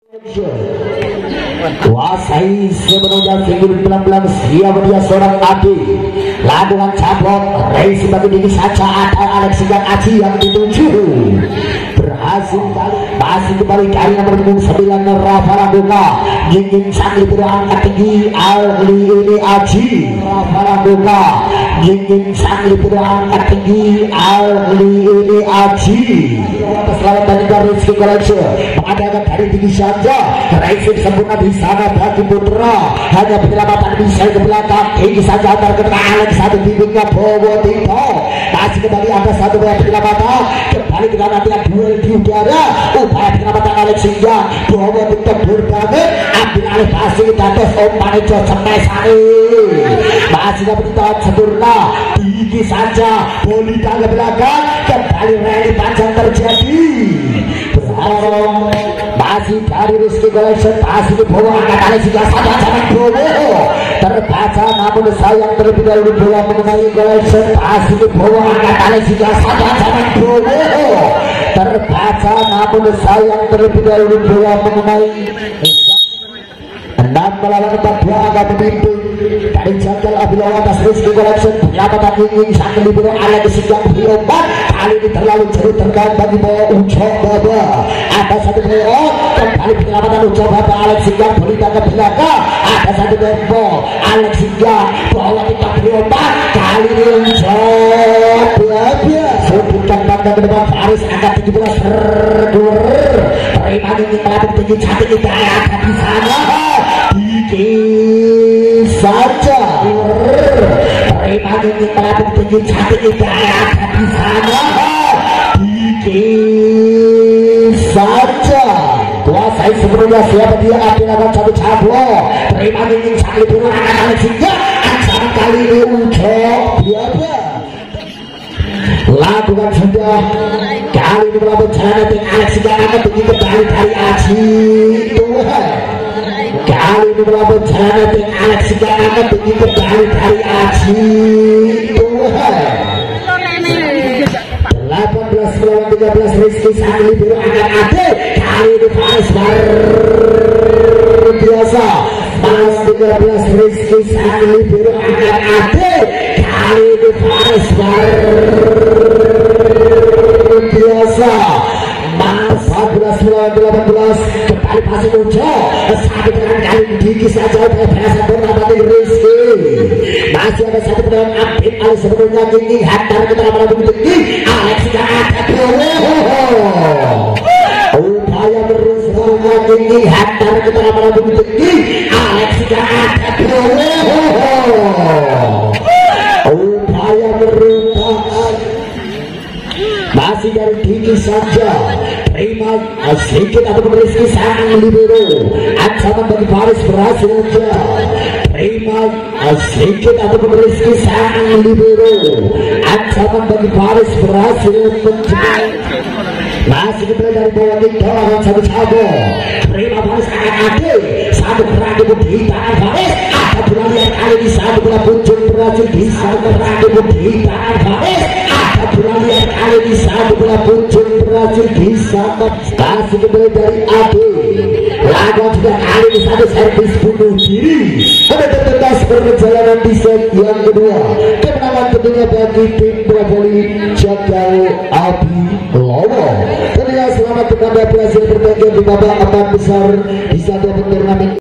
Kuasai sepenuhnya figur pelan-pelan siap dia seorang adik lakukan cabut race bagi diri saja ada Alexian Aji yang dituju berhasil masih kembali dari nomor 9 Rafa Raguka ingin sambil berangkat tinggi Ali ini Aji Rafa Raguka ingin sambil berangkat tinggi Ali ini Aji selamat dari Rizky Collection mengadakan dari tinggi saja racing sempurna di sana bagi putra hanya penyelamatan bisa ke belakang tinggi saja antar kena Alex satu bimbingnya Bowo Tito masih kembali ada satu penyelamatan kembali dengan latihan duel di udara upaya penyelamatan Alex hingga Bowo Tito berbangun ambil alih pasir dados umpan itu semesari masih dapat ditahan sempurna tinggi saja Bolita ke belakang kembali rally panjang terjadi berharap masih dari Rizky Collection masih dibawa angkat Alex hingga saja zaman Bowo terbaca namun sayang terlebih dahulu bola mengenai Collection masih dibawa angkat Alex hingga saja zaman Bowo terbaca namun sayang terlebih dahulu bola mengenai 6 melawan 4 agak memimpin dari jangkal Abdullah atas Rizky Collection penyelamatkan ingin sambil diberi Alex hingga diombat kali ini terlalu jauh terbang bagi bawa Ucok Baba ada satu playoff kembali penyelamatan Ucok Baba Alex hingga Bolita ke belakang ada satu ball Alex hingga bawa kita diombat kali ini Ucok Baba sebutkan bangga ke depan Faris angkat 17 berdur terima ingin melatih tinggi cantik kita ada di sana dikit saja terima ingin melatih tinggi cantik kita ada di sana dikit saja kuasai sepenuhnya siapa dia ambil akan cabut terima ingin cantik dulu akan Alex hingga ancaman kali ini Ucok Biaba lakukan sudah kali ini melakukan jalan dengan Alex hingga akan tinggi kembali dari Aji Tuhan kali ini melakukan jalan dengan Alex hingga akan tinggi kembali dari Aji Tuhan 18 melawan 13 Rizky sambil biru akan ada kali ini Faris luar biasa Mas 13 Rizky sambil biru akan ada kali ini Faris luar biasa Mas 11 melawan 18 kembali pasir Ujo satu dengan kali dikit saja berhasil bernabati Rizky masih ada satu dengan Abid Ali sebelumnya tinggi hantar ke dalam rambut tinggi Alex hingga ada upaya berusaha tinggi hantar ke dalam rambut tinggi Alex hingga ada upaya berusaha masih dari tinggi saja terima sedikit atau Rizky sang libero ancaman bagi Faris berhasil saja terima sedikit atau Rizky sang libero ancaman bagi Faris berhasil mencegah masih kembali dari bawah tinggal lawan satu cabut terima Faris akan ada satu berani di tangan Faris ada bola liar kali ini satu bola muncul berhasil di satu berani di tangan Faris ada bola liar kali ini satu bola muncul berhasil di satu masih kembali dari Ade lawan juga kali ini satu servis bunuh diri ada tetas perjalanan di set yang kedua kemenangan tentunya bagi tim Bravoli Jagal Abi Lowo tentunya selamat kepada berhasil bertanding di babak 4 besar di satu turnamen